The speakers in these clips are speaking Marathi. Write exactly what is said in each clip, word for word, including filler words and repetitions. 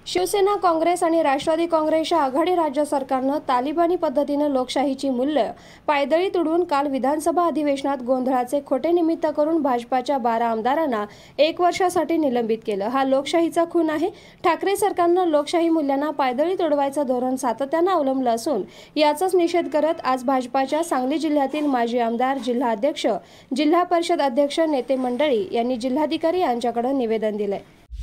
शिवसेना, काँग्रेस आणि राष्ट्रवादी काँग्रेसच्या आघाडी राज्य सरकारनं तालिबानी पद्धतीनं लोकशाहीची मूल्य पायदळी तुडवून काल विधानसभा अधिवेशनात गोंधळाचे खोटे निमित्त करून भाजपाच्या बारा आमदारांना एक वर्षासाठी निलंबित केलं। हा लोकशाहीचा खून आहे। ठाकरे सरकारनं लोकशाही मूल्यांना पायदळी तुडवायचं धोरण सातत्यानं अवलंबलं असून याचाच निषेध करत आज भाजपाच्या सांगली जिल्ह्यातील माजी आमदार, जिल्हा अध्यक्ष, जिल्हा परिषद अध्यक्ष, नेते मंडळी यांनी जिल्हाधिकारी यांच्याकडे निवेदन दिलंय।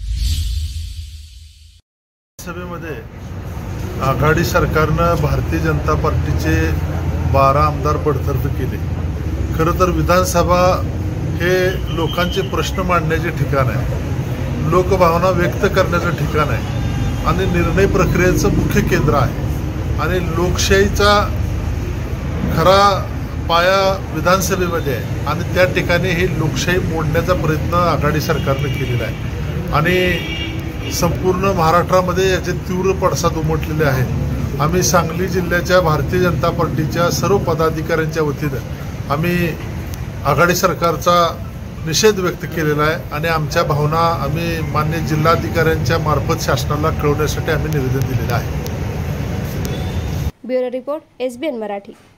सभेमध्ये आघाडी सरकारनं भारतीय जनता पार्टीचे बारा आमदार बडतर्फ केले। खरं तर विधानसभा हे लोकांचे प्रश्न मांडण्याचे ठिकाण आहे, लोकभावना व्यक्त करण्याचं ठिकाण आहे आणि निर्णय प्रक्रियेचं मुख्य केंद्र आहे आणि लोकशाहीचा खरा पाया विधानसभेमध्ये आहे आणि त्या ठिकाणी ही लोकशाही मोडण्याचा प्रयत्न आघाडी सरकारनं केलेला आहे आणि संपूर्ण महाराष्ट्रामध्ये याचे तीव्र पडसाद उमटलेले आहेत। आम्ही सांगली जिल्ह्याच्या भारतीय जनता पार्टीच्या सर्व पदाधिकाऱ्यांच्या वतीनं आम्ही आघाडी सरकारचा निषेध व्यक्त केलेला आहे आणि आमच्या भावना आम्ही मान्य जिल्हाधिकाऱ्यांच्या मार्फत शासनाला कळवण्यासाठी आम्ही निवेदन दिलेलं आहे। Bureau report, S B N Marathi.